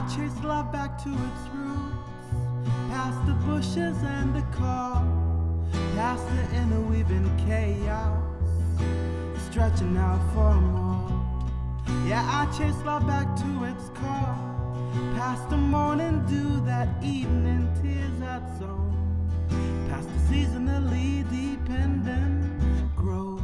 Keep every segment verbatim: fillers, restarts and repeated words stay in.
chased love back to its roots, past the bushes and the car, past the interweaving chaos, stretching out for more. Yeah, I chased love back to its car, past the morning dew, that evening tears had sown, past the seasonally dependent growth.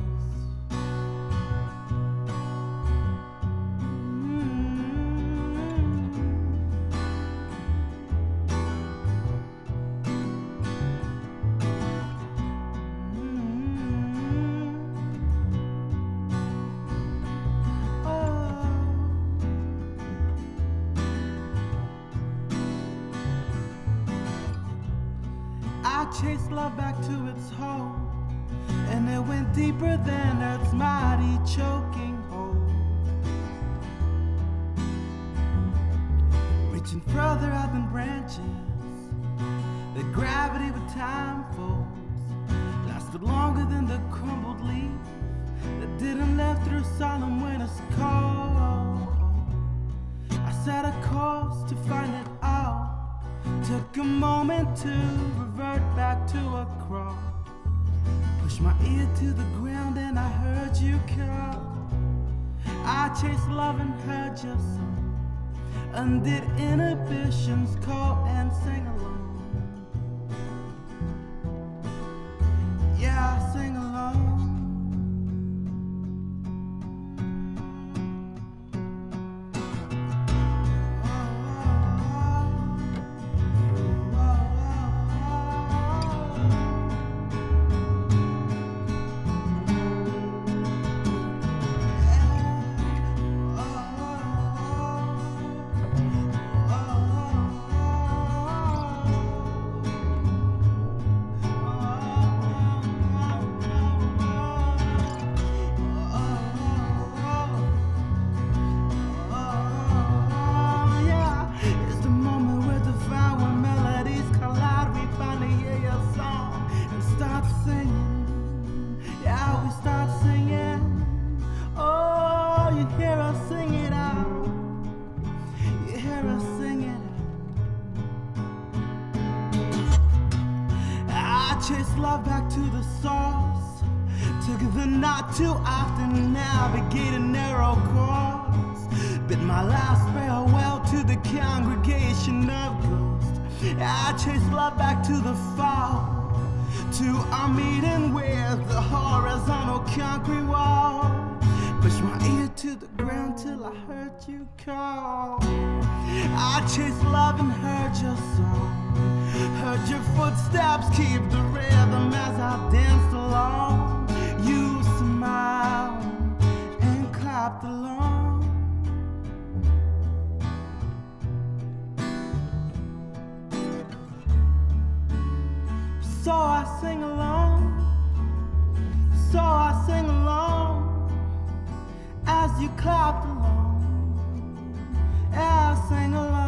I chased love back to its home, and it went deeper than Earth's mighty choking hole, reaching further out than branches that gravity with time folds, lasted longer than the crumbled leaf that didn't live through solemn winter's call. I set a course to find it out, took a moment to revert back to a crawl, pushed my ear to the ground and I heard you call. I chased love and heard your song, undid inhibitions, called and sang along. Yeah, I sang along. Chased love back to the source, took the not too often navigated narrow course, bid my last farewell to the congregation of ghosts. I chased love back to the fall, to our meeting with the horizontal concrete wall, pushed my ear to the ground till I heard you call. I chased love and heard your song, heard your footsteps keep the rhythm as I danced along. You smiled and clapped along. So I sing along, so I sing along, as you clapped along. Yeah, I sing along.